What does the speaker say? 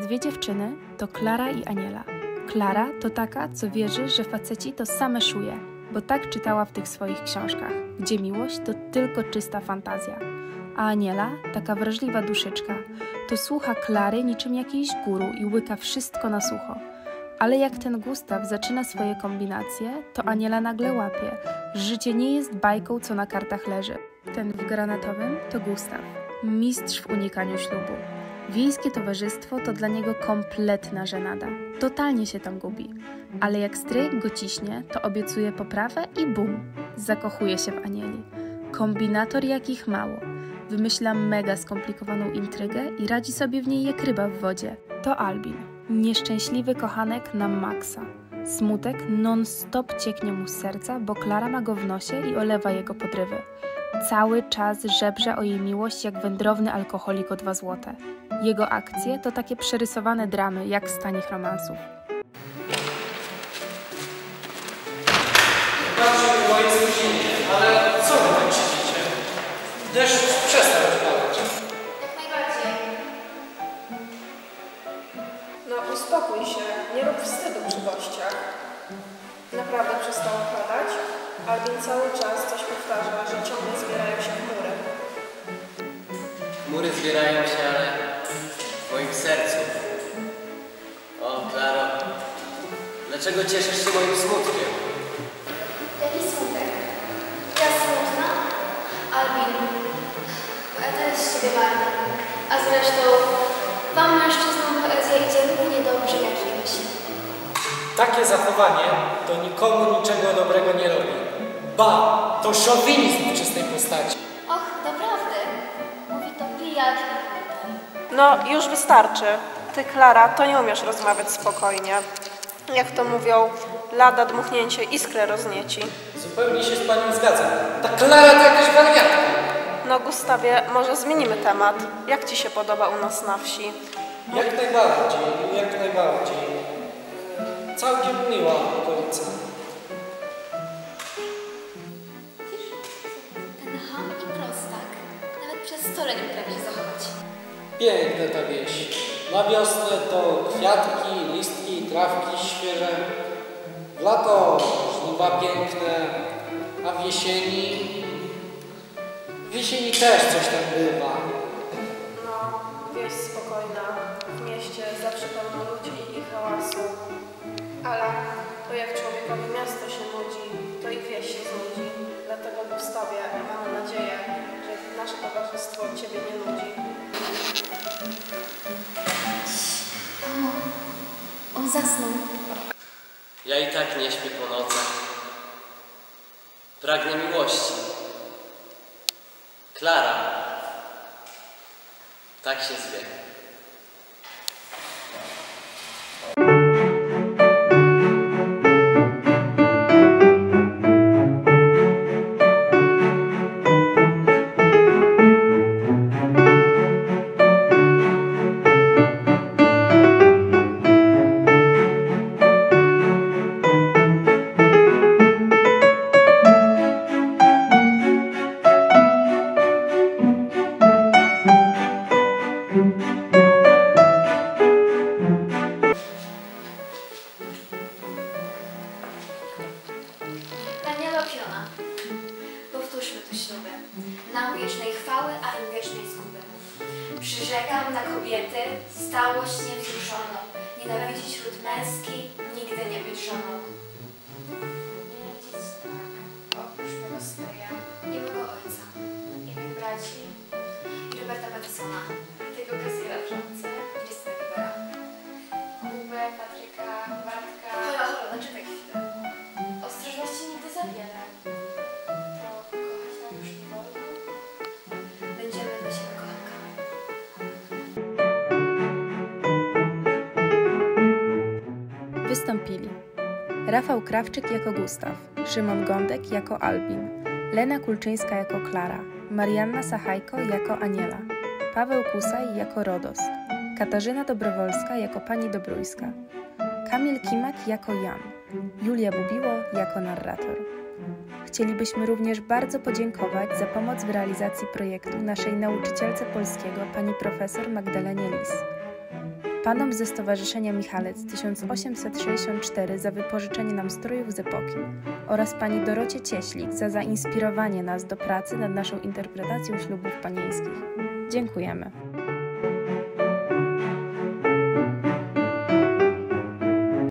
dwie dziewczyny to Klara i Aniela. Klara to taka, co wierzy, że faceci to same szuje, bo tak czytała w tych swoich książkach, gdzie miłość to tylko czysta fantazja. A Aniela, taka wrażliwa duszyczka, to słucha Klary niczym jakiejś guru i łyka wszystko na sucho. Ale jak ten Gustaw zaczyna swoje kombinacje, to Aniela nagle łapie, że życie nie jest bajką, co na kartach leży. Ten w granatowym to Gustaw, mistrz w unikaniu ślubu. Wiejskie towarzystwo to dla niego kompletna żenada. Totalnie się tam gubi. Ale jak stryjek go ciśnie, to obiecuje poprawę i bum! Zakochuje się w Anieli. Kombinator jakich mało. Wymyśla mega skomplikowaną intrygę i radzi sobie w niej jak ryba w wodzie. To Albin. Nieszczęśliwy kochanek na maksa. Smutek non-stop cieknie mu z serca, bo Klara ma go w nosie i olewa jego podrywy. Cały czas żebrze o jej miłość jak wędrowny alkoholik o 2 złote. Jego akcje to takie przerysowane dramy, jak z tanich romansów. Bardzo mi moje spóźnienie, ale co wy tak siedzicie? Deszcz przestał padać. Jak najbardziej. No uspokój się, nie rób wstydu przy gościach. Naprawdę przestało padać? Albin cały czas coś powtarza, że ciągle zbierają się chmury. Chmury zbierają się, ale w moim sercu. O, Klaro, dlaczego cieszysz się moim smutkiem? Jaki smutek? Ja smutna? Albin, poeta jest z ciebie marny. A zresztą, wam mężczyznom poezja idzie równie dobrze jak i myśl. Takie zachowanie to nikomu niczego dobrego nie robi. Ba, to szowinizm w czystej postaci. Och, doprawdy. Mówi to pijak. No już wystarczy. Ty, Klara, to nie umiesz rozmawiać spokojnie. Jak to mówią, lada dmuchnięcie iskrę roznieci. Zupełnie się z panią zgadzam. Ta Klara to jakaś wariatka. No Gustawie, może zmienimy temat. Jak ci się podoba u nas na wsi? Jak najbardziej, jak najbardziej. Całkiem miła okolica. Ten ham i prostak nawet przez stole nie potrafi się zachować. Piękna ta wieś. Na wiosnę to kwiatki, listki, trawki świeże. W lato żniwa piękne, a w jesieni też coś tam bywa. No, wieś spokojna. W mieście zawsze pełno ludzi i hałasu. Ale to jak człowiekowi miasto się nudzi, to i wieś się znudzi. Dlatego Gustawie mamy nadzieję, że nasze towarzystwo ciebie nie nudzi. On zasnął. Ja i tak nie śpię po nocach. Pragnę miłości. Klara. Tak się zwie. Daniela Piona. Powtórzmy tu śluby. Nam wiecznej chwały, a im wiecznej zguby. Przyrzekam na kobiety stałość niewzruszoną. Nienawidzić ród męski, nigdy nie być żoną. Nienawidzić tak, oprócz mego stryja i mego ojca, i mych braci, i Roberta Pattisona, tego Gaziela w Rządce, Justyna Biebera, Kubę, Patryka, Bartka... Hola, zaczekaj chwilę. Ostrożności nigdy za wiele. To kochać nam już nie wolno. Będziemy dla siebie kochankami. Wystąpili Rafał Krawczyk jako Gustaw, Szymon Gądek jako Albin, Lena Kulczyńska jako Klara, Marianna Sachajko jako Aniela, Paweł Kusaj jako Rodos, Katarzyna Dobrowolska jako pani Dobrójska, Kamil Kimak jako Jan, Julia Bubiło jako narrator. Chcielibyśmy również bardzo podziękować za pomoc w realizacji projektu naszej nauczycielce polskiego pani profesor Magdalenie Lis. panom ze Stowarzyszenia Michalec 1864 za wypożyczenie nam strojów z epoki oraz pani Dorocie Cieślik za zainspirowanie nas do pracy nad naszą interpretacją ślubów panieńskich. Dziękujemy.